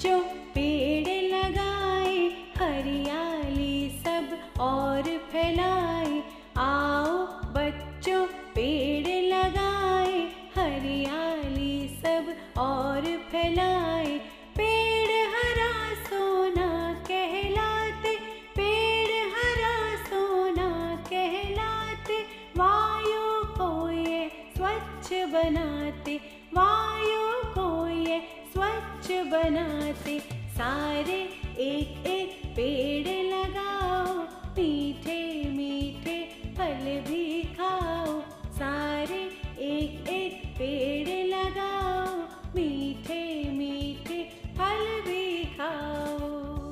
बच्चों पेड़ लगाए, हरियाली सब और फैलाए। आओ बच्चों पेड़ लगाए, हरियाली सब और फैलाए। पेड़ हरा सोना कहलाते, पेड़ हरा सोना कहलाते। वायु को ये स्वच्छ बनाते, वायु को ये स्वच्छ बनाते। सारे एक एक पेड़ लगाओ, मीठे मीठे फल भी खाओ। सारे एक एक पेड़ लगाओ, मीठे मीठे फल भी खाओ।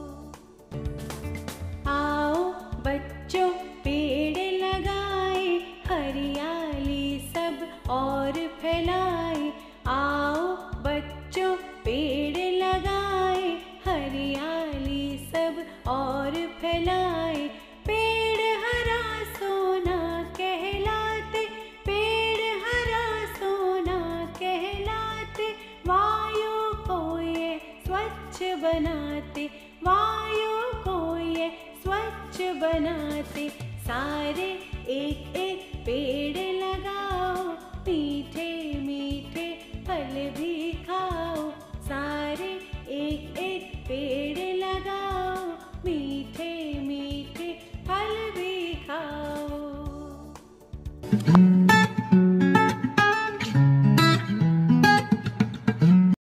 आओ बच्चों पेड़ लगाए, हरियाली सब और फैलाए। आओ बच्चों पेड़ लगाए, हरियाली सब और फैलाए। पेड़ हरा सोना कहलाते, पेड़ हरा सोना कहलाते। वायु को ये स्वच्छ बनाते, वायु को ये स्वच्छ बनाते। सारे एक एक पेड़ लगाओ, मीठे